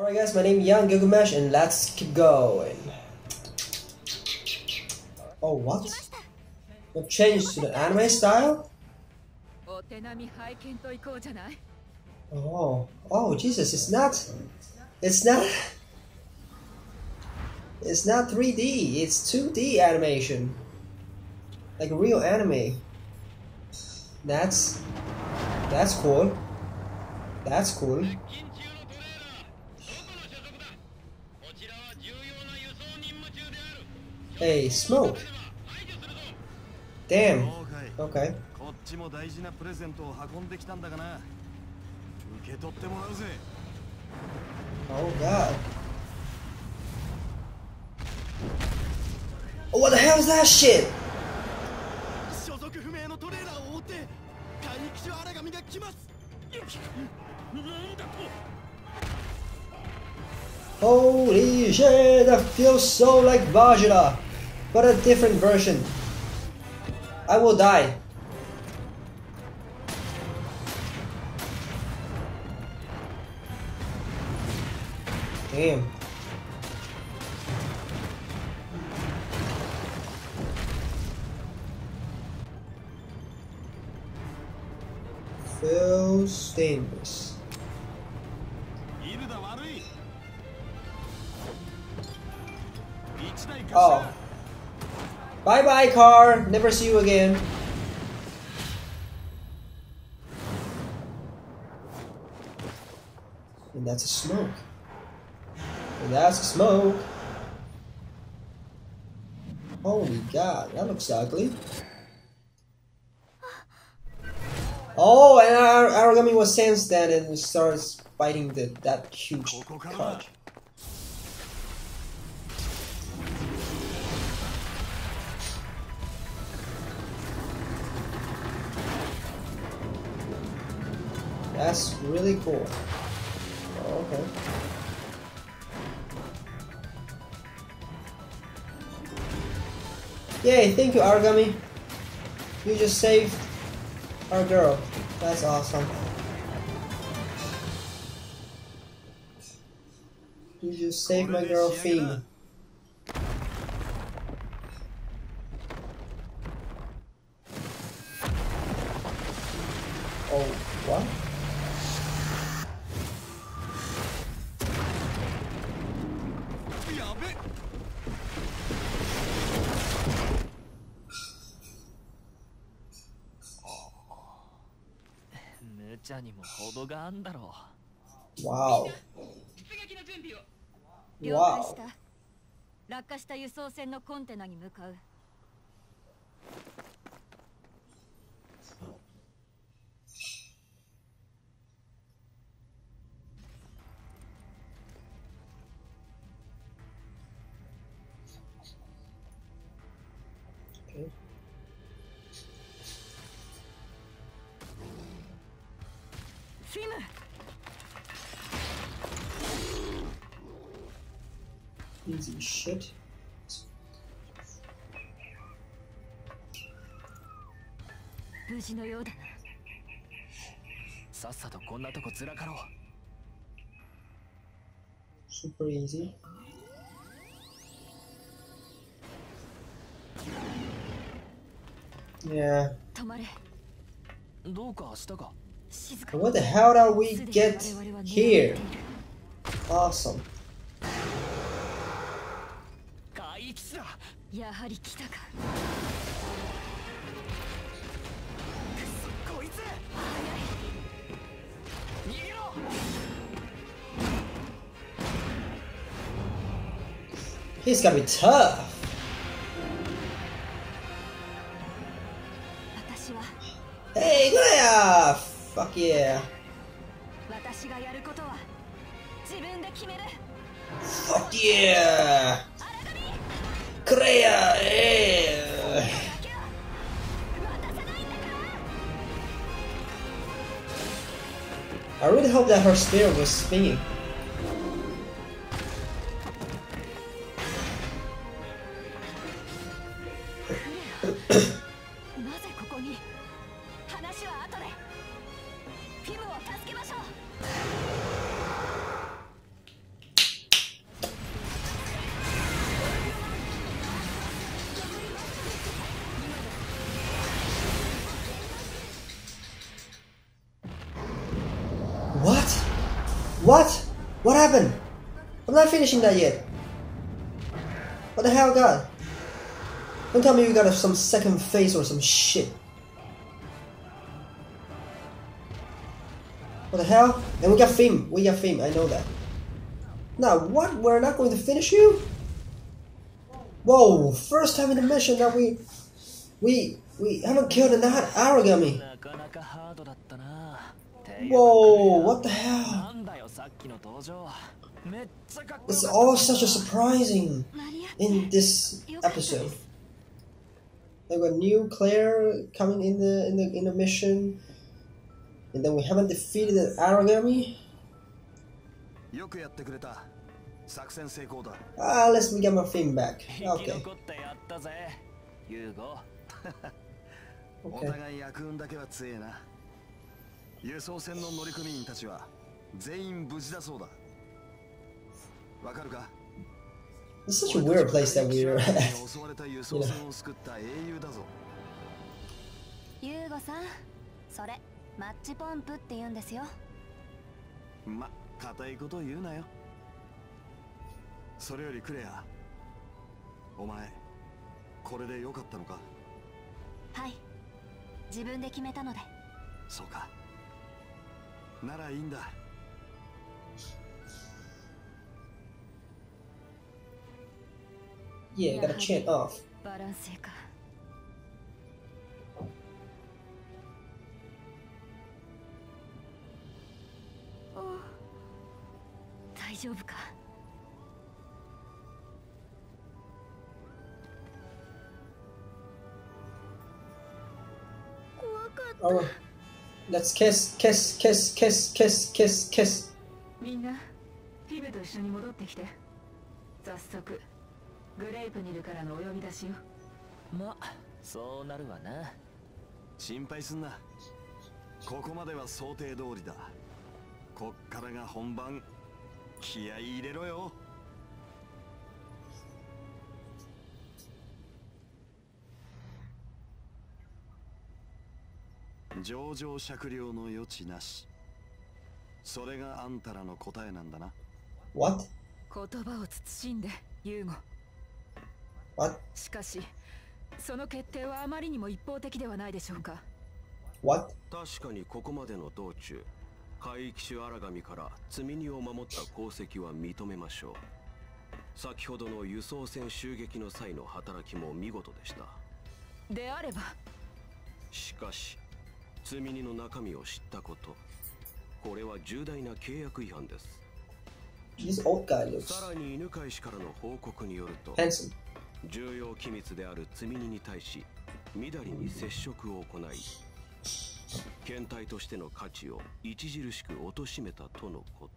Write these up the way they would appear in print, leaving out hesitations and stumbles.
Alright guys, my name is Young Gilgamesh and let's keep going. Oh, what? What changed to the anime style? Oh Jesus, it's not 3D, it's 2D animation. Like real anime. That's cool. That's cool. Hey, smoke. Damn. Okay. Oh god. Oh, what the hell is that shit? Holy shit, that feels so like Vajra, but a different version. I will die. Damn. Feels dangerous. Oh. Bye bye car, never see you again. And that's a smoke. And that's a smoke. Holy god, that looks ugly. Oh, and Aragami was sensed that and starts biting that huge card. That's really cool. Oh, okay. Yay, thank you Aragami. You just saved our girl. That's awesome. You just saved my girl Fiend. Oh, what? Wow. Wow. 落下した輸送船のコンテナに向かう。 Okay. Easy shit. 無事のようだな。 さっさとこんなとこずらかろう。 Super easy. Yeah. 止まれ。 どうかしたか。 What the hell did we get here? Awesome. やはり来たか。 こいつ。逃げろ。 He's gonna be tough. 私は。 Hey, Glaya! Fuck yeah. 私がやることは自分で決める。 Fuck yeah. Glaya! I really hope that her spear was spinning. What? What? What happened? I'm not finishing that yet. What the hell, God? Don't tell me you got some second phase or some shit. What the hell? And we got Fim. We got Fim. I know that. Now, what? We're not going to finish you? Whoa! First time in the mission that we haven't killed another Aragami. Whoa! What the hell? It's all such a surprising in this episode. Like a new Claire coming in the mission, and then we haven't defeated an Aragami. Let's get my thing back. Okay. Okay. 輸送船の乗組員たちは全員無事だそうだ。わかるか? It's such a weird place that we're at. 襲われた輸送船を救った英雄だぞ。 ユーゴさん、それマッチポンプって言うんですよ。 ま、固いこと言うなよ。それよりクレア、お前これで良かったのか? はい、自分で決めたので。 そうか。ならいいんだ。 Yeah, gotta chant off. バランスか。大丈夫か。 怖かった。Let's kiss, kiss, kiss, kiss, kiss, kiss, kiss. みんな、フィブと一緒に戻ってきて。早速、グレープニルからのお呼び出しよ。 ま、そうなるわな。 心配すんな。ここまでは想定通りだ。こっからが本番。気合い入れろよ。上々酌量の余地なし。それがあんたらの答えなんだな。 What? 言葉を慎んで、ユーゴ。 What? しかし、その決定はあまりにも一方的ではないでしょうか。 What? 確かにここまでの道中、海域種荒神から積み荷を守った功績は認めましょう。先ほどの輸送船襲撃の際の働きも見事でした。 であれば。 しかし、積み荷の中身を知ったこと、これは重大な契約違反です。 This old guy looks さらに犬飼氏からの報告によると、 handsome. 重要機密である積み荷に対し、みだりに接触を行い、検体としての価値を著しく貶めたとのこと。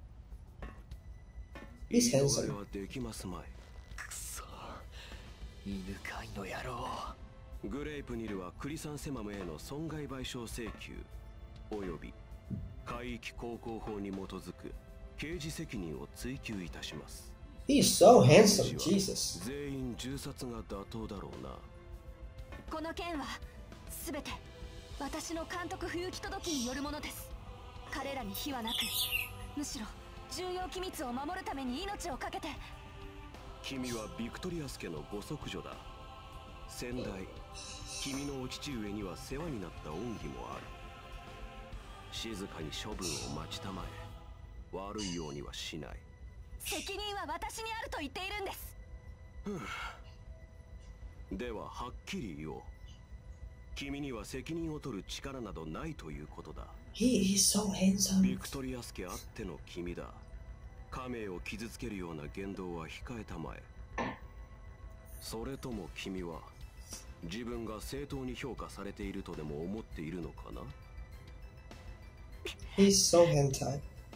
He's 言い handsome. 逃れはできますまい。 くそ、犬飼いの野郎。 グレープニルはクリサンセマムへの損害賠償請求および海域航行法に基づく刑事責任を追及いたします。 He's so handsome, Jesus. 全員銃殺が妥当だろうな。 この件は全て私の監督不行き届きによるものです。彼らに非はなく、むしろ重要機密を守るために命を懸けて。 君はビクトリアス家のご息女だ。先代、君のお父上には世話になった恩義もある。静かに処分を待ちたまえ。悪いようにはしない。 責任は私にあると言っているんです。 でははっきり言おう。君には責任を取る力などないということだ。 He is so handsome. ビクトリアス家あっての君だ。家名を傷つけるような言動は控えたまえ。それとも君は自分が正当に評価されているとでも思っているのかな? He's so hentai.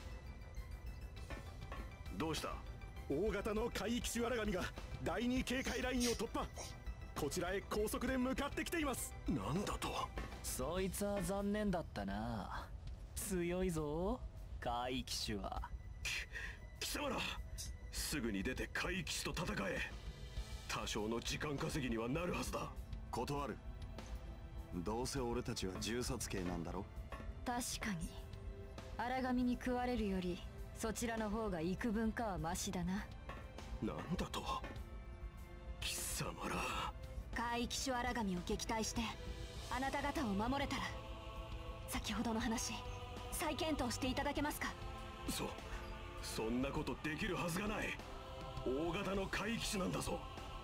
どうした? 大型の海域種荒神が第2警戒ラインを突破。こちらへ高速で向かってきています。 なんだと? そいつは残念だったな。強いぞ、海域種は。 貴様ら、すぐに出て海域種と戦え。多少の時間稼ぎにはなるはずだ。 断る。どうせ俺たちは銃殺刑なんだろ。 確かに荒神に食われるよりそちらの方が幾分かはマシだな。 なんだと貴様ら。 海域種荒神を撃退してあなた方を守れたら、先ほどの話再検討していただけますか？ そんなことできるはずがない。大型の海域種なんだぞ。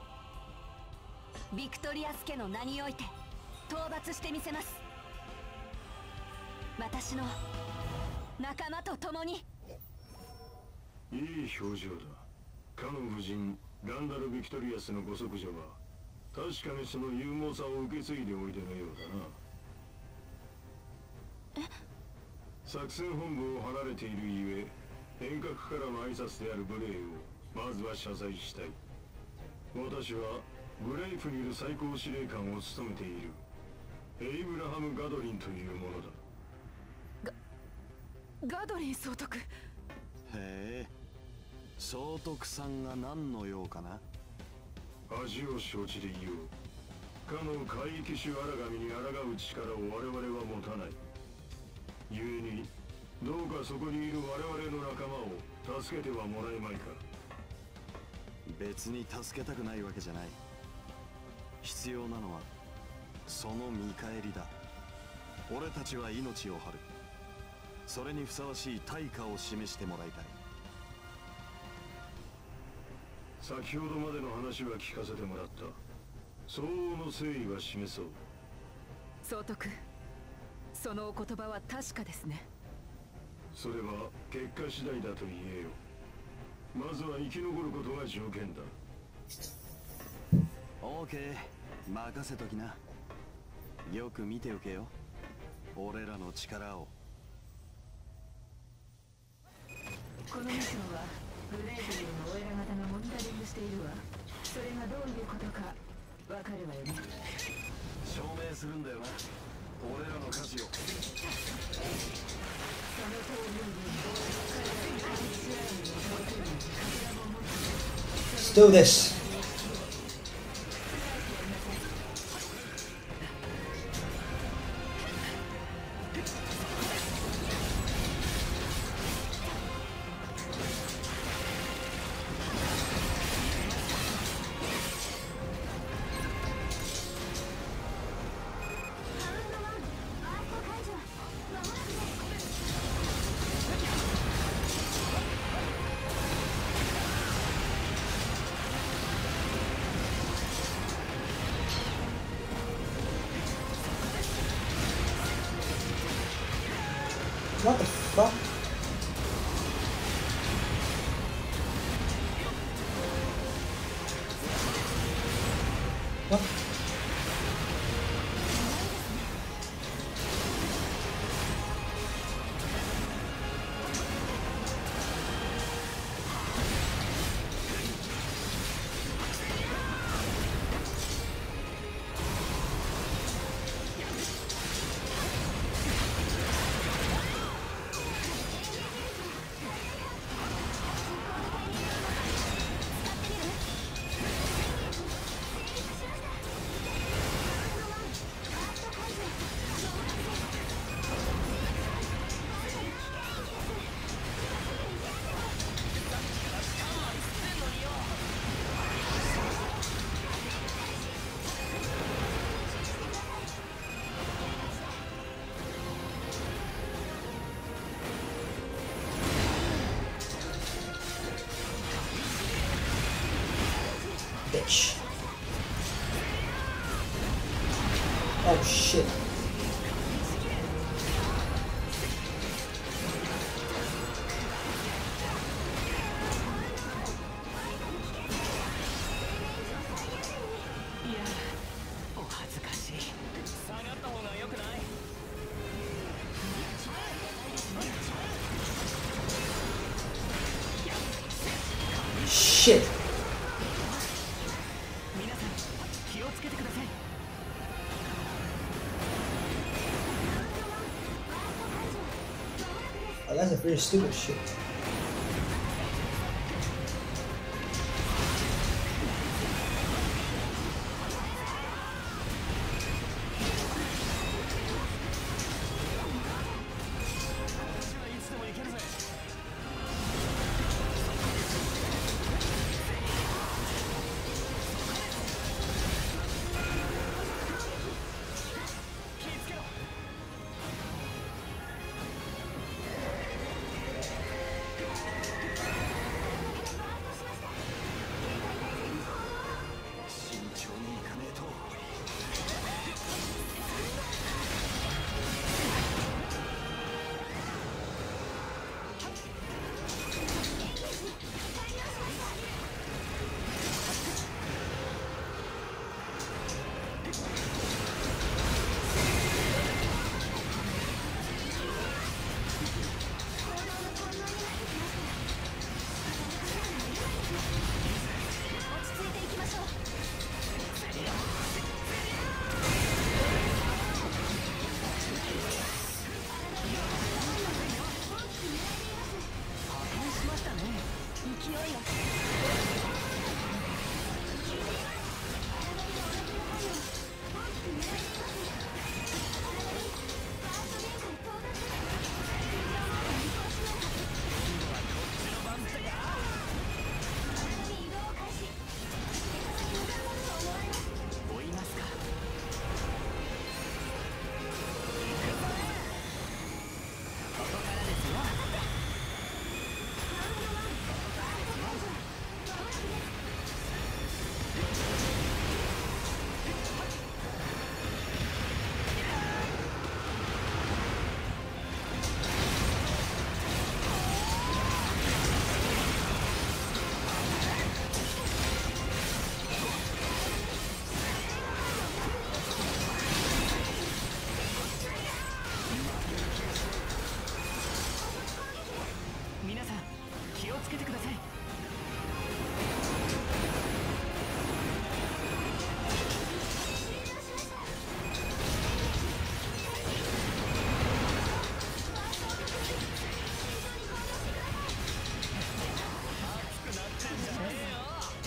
ビクトリアス家の名において討伐してみせます。私の仲間と共に。 いい表情だ。かの夫人ランダル・ビクトリアスのご息女は確かにその勇猛さを受け継いでおいでのようだな。作戦本部を離れているゆえ遠隔からの挨拶である無礼をまずは謝罪したい。私はグレイプにいる最高司令官を務めているエイブラハム・ガドリンというものだ。 ガドリン総督。 へえ、総督さんが何の用かな。 恥を承知でいよう。かの海域種荒神に抗う力を我々は持たない。故にどうかそこにいる我々の仲間を助けてはもらえまいか。 別に助けたくないわけじゃない。必要なのはその見返りだ。俺たちは命を張る。それにふさわしい対価を示してもらいたい。 先ほどまでの話は聞かせてもらった。相応の誠意は示そう。 総督、そのお言葉は確かですね。 それは結果次第だと言えよ。まずは生き残ることが条件だ。 オーケー、任せときな。よく見ておけよ、俺らの力を。 このミッションはグレープリルのオイラ型がモニタリングしているわ。それがどういうことかわかるわよね。 証明するんだよな、俺らの価値を。 その通りに彼らに海域種荒神を倒せるのにカメラも持って Let's do this. What the fuck? What? Bitch. Oh shit. Shit. Oh, that's a pretty stupid shit.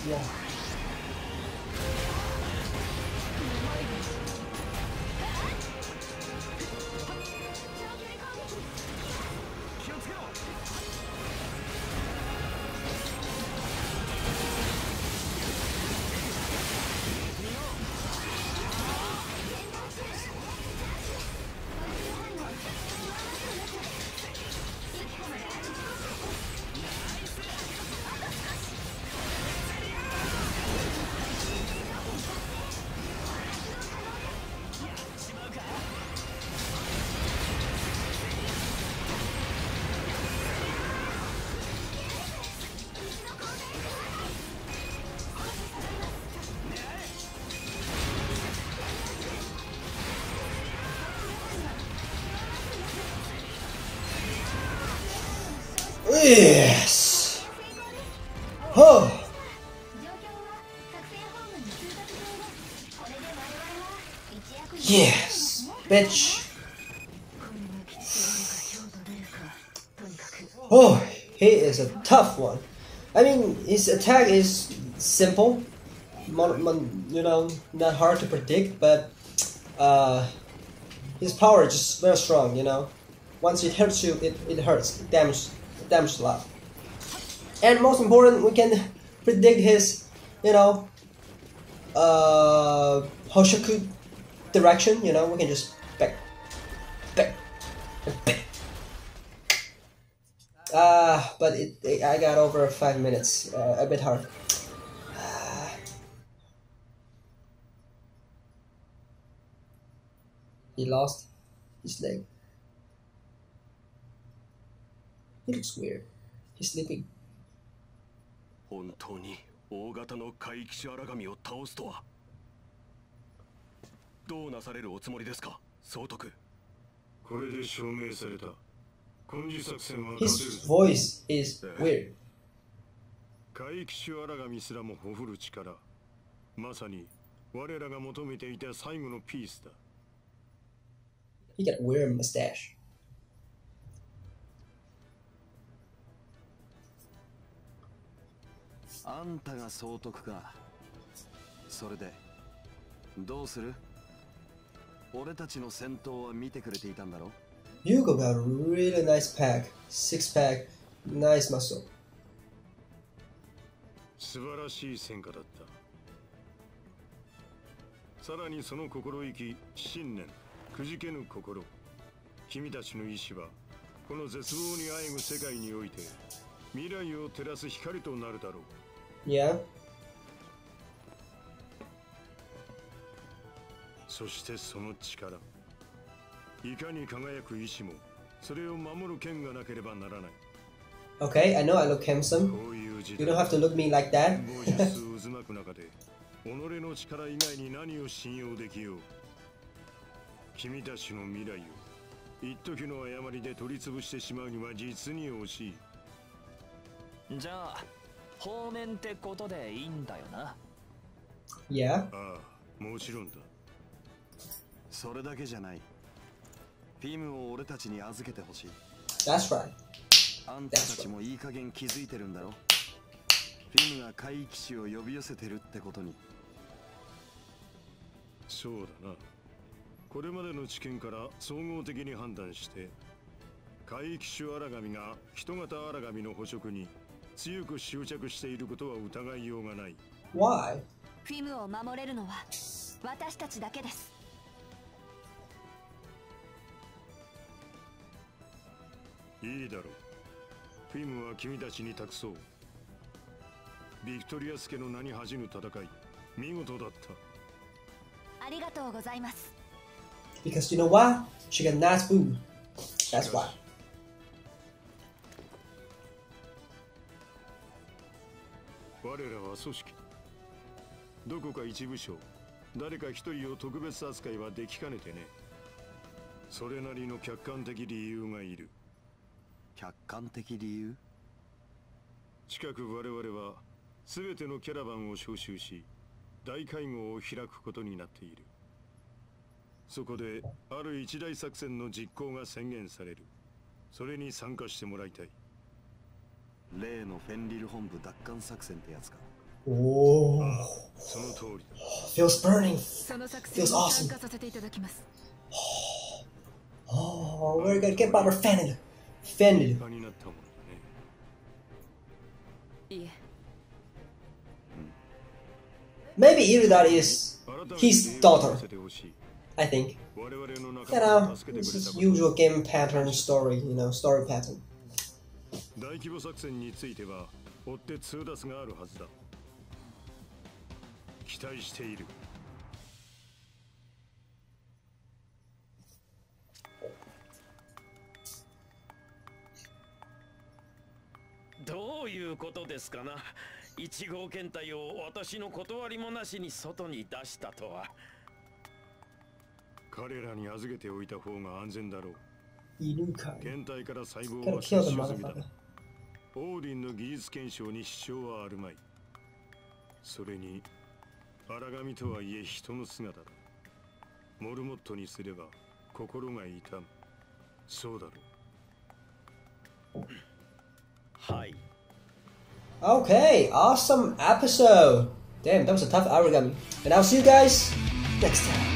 Yeah. Yes. Oh. Yes, bitch. Oh, he is a tough one. I mean, his attack is simple, not hard to predict, but his power is just very strong. Once it hurts you, it hurts. It damages a lot. And most important, we can predict his, Hoshoku direction. We can just back. But I got over 5 minutes. A bit hard. He lost his leg. He looks weird. He's sleeping. 本当に大型の怪奇種荒神を倒すとは。どうなされるおつもりですか、総督。 これで証明された。根治作戦は勝てる。 His voice is weird. 怪奇種荒神すらもほふる力。まさに我らが求めていた最後のピースだ。 He got a weird mustache. あんたが総督か。それでどうする？俺たちの戦闘は見てくれていたんだろ？ Yugo got a really nice pack. 6-pack. Nice muscle. 素晴らしい戦果だった。さらにその心意気、信念、くじけぬ心。君たちの意志はこの絶望にあえぐ世界において未来を照らす光となるだろう。 Yeah. そしてその力、いかに輝く意志もそれを守る権がなければならない。 Okay, I know I look handsome. こういう時 You 代、 don't have to look me like that. 暴術渦巻く中で己の力以外に何を信用できよう。君たちの未来を一時の誤りで取り潰してしまうには実に惜しい。 じゃあ放免ってことでいいんだよな。 Yeah. ああ、もちろんだ。 それだけじゃない。フィムを俺たちに預けてほしい。 That's right. あんたたちもいい加減気づいてるんだろ。フィムが怪奇種を呼び寄せてるってことに。 そうだな。これまでの知見から総合的に判断して怪奇種荒神が人型荒神の捕食に強く執着していることは疑いようがない。 Why? フィムを守れるのは私たちだけです。 いいだろう。フィムは君たちに託そう。ビクトリアス家の名に恥じぬ戦い、見事だった。 ありがとうございます。 Because you know what? She got nice food. That's why. 我らは組織。どこか一部署、誰か一人を特別扱いはできかねてね。それなりの客観的理由がいる。 客観的理由？ 近く我々は全てのキャラバンを招集し、大会合を開くことになっている。そこである一大作戦の実行が宣言される。それに参加してもらいたい。 例のフェンリル本部奪還作戦ってやつか。 Oh, その通りだ。 feels burning. その作戦に Feels awesome. 参加させていただきます。 Oh, we're gonna get Barbara offended. 立 Offended. 派になったものだね。 いえ、 Maybe Irudar is 改めて his 礼を daughter. させてほしい。 I think. 我々の You 仲間 know, を助けて this くれ is たこと。 usual game pattern story. You know, story pattern. 大規模作戦については追って通達があるはずだ。期待している。 どういうことですかな。1号検体を私の断りもなしに外に出したとは。 彼らに預けておいた方が安全だろう。 Irukai. 検体から細胞 Gotta は kill 摂 the 取済みだ。 motherfucker. オーディンの技術検証に支障はあるまい。それに荒神とはいえ人の姿だ。モルモットにすれば心が痛む。そうだろう。 はい。 Okay, awesome episode. Damn, that was a tough Origami. And I'll see you guys next time.